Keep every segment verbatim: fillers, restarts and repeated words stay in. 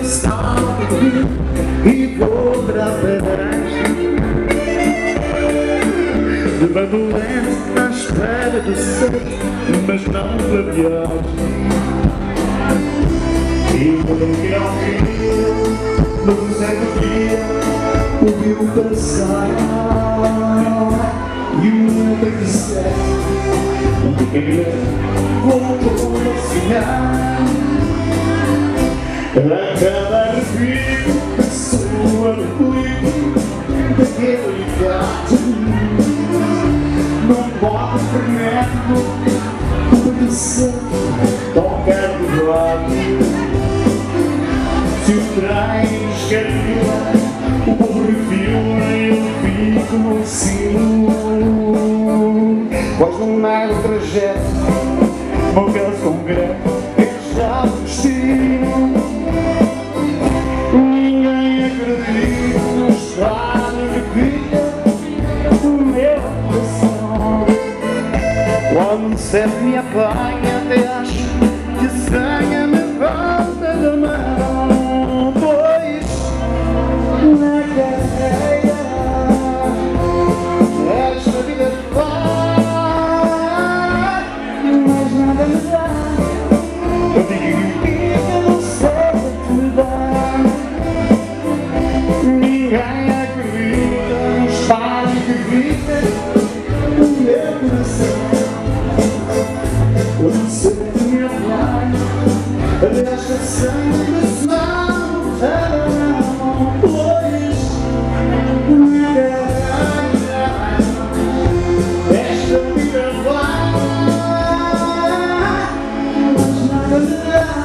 salto e vou para a pedagem, levando lento à espera do céu, mas não da viagem. E quando eu vi ao fim, no certo dia, ouviu passar e o meu disser, um pequeno voltou a sonhar. A cada arrepio passou a ruído daquele gato, não pode fermento obedecer qualquer lado. Se o trem escarrila, o povo refila e eu fico no sino. Pois no meio do trajeto, morreu com greve, é já o destino. Ninguém acredita no estado de vida do meu coração. Quando o céu me apanha, até acho que a senha me falta da mão. Pois na carreira esta vida vai, mas nada me dá. Eu digo que eu não sei o que me dá. Ninguém acredita no estado que grita no meu coração. Eu não sei o que me apanha, desta sangue não terão. Pois na carreira esta vida vai, mas nada me dá.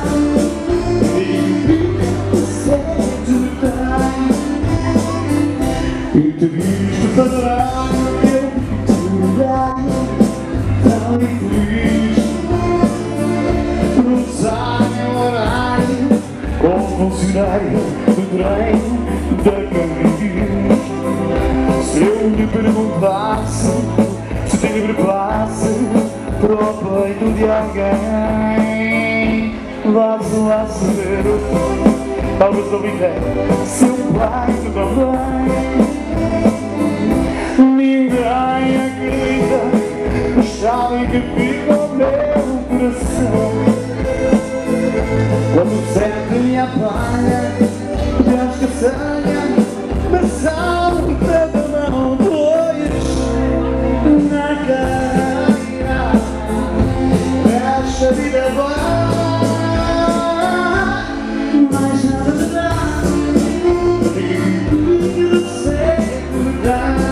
E te visto padrão, eu te olhar tão infeliz, cruzar meu horário com o funcionário do trem da Camões. Se eu lhe perguntasse se tem livre passe para o peito de alguém, vá-se lá saber, talvez não me dê seu peito também. Ninguém acredita, mas sabem que fica o meu coração. Quando o certo me apanha, Deus que sanha, mas salta da mão. Pois na carreira esta vida vai, mas nada me dá. Eu não sei o que me dá.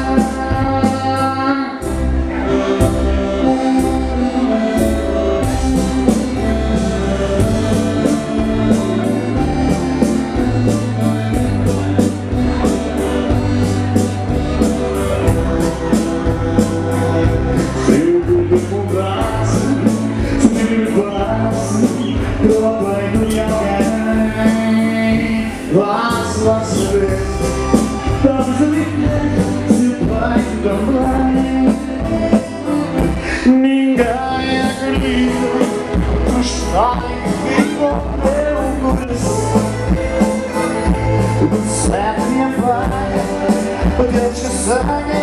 Vá-se lá saber, talvez eu me dê seu peito também. Ninguém acredita, mas sabem que fica o meu coração. O certo me apanha, Deus que sanha.